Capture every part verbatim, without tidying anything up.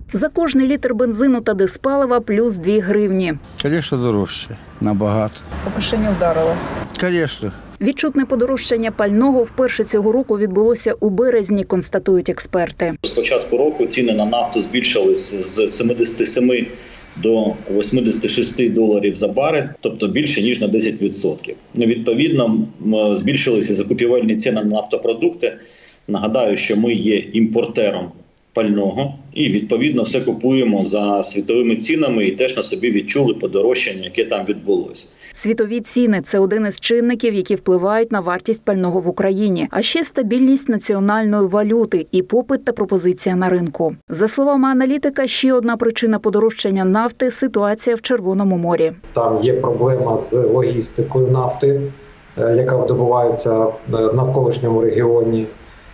За кожний літр бензину та диспалива плюс дві гривні. Звісно, дорожче. Набагато. По кишені вдарило? Звісно. Відчутне подорожчання пального вперше цього року відбулося у березні, констатують експерти. З початку року ціни на нафту збільшились з сімдесят сім до вісімдесят шість доларів за барель, тобто більше ніж на десять відсотків. Відповідно, збільшилися закупівельні ціни на нафтопродукти. Нагадаю, що ми є імпортером пального і, відповідно, все купуємо за світовими цінами і теж на собі відчули подорожчання, яке там відбулося. Світові ціни – це один із чинників, які впливають на вартість пального в Україні. А ще стабільність національної валюти і попит та пропозиція на ринку. За словами аналітика, ще одна причина подорожчання нафти – ситуація в Червоному морі. Там є проблема з логістикою нафти, яка видобувається в навколишньому регіоні.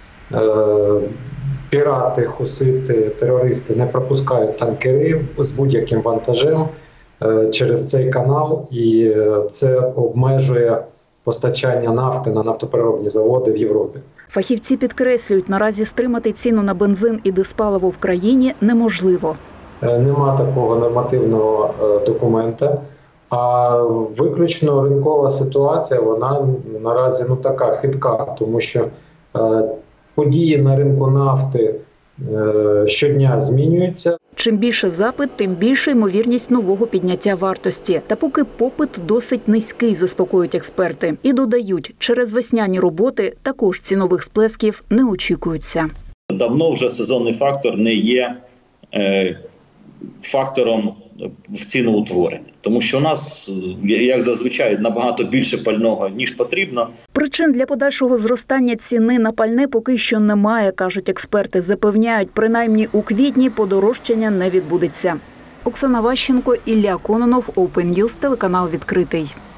Пірати, хусити, терористи не пропускають танкери з будь-яким вантажем через цей канал, і це обмежує постачання нафти на нафтопереробні заводи в Європі. Фахівці підкреслюють, наразі стримати ціну на бензин і диспаливо в країні неможливо. Нема такого нормативного документа, а виключно ринкова ситуація, вона наразі ну, така хитка, тому що події на ринку нафти е, щодня змінюються. Чим більше запит, тим більша ймовірність нового підняття вартості. Та поки попит досить низький, заспокоюють експерти. І додають, через весняні роботи також цінових сплесків не очікуються. Давно вже сезонний фактор не є е, фактором в ціноутворенні. Тому що у нас, як зазвичай, набагато більше пального, ніж потрібно. Причин для подальшого зростання ціни на пальне поки що немає, кажуть експерти. Запевняють, принаймні у квітні подорожчання не відбудеться. Оксана Ващенко, Ілля Кононов, Open News, телеканал «Відкритий».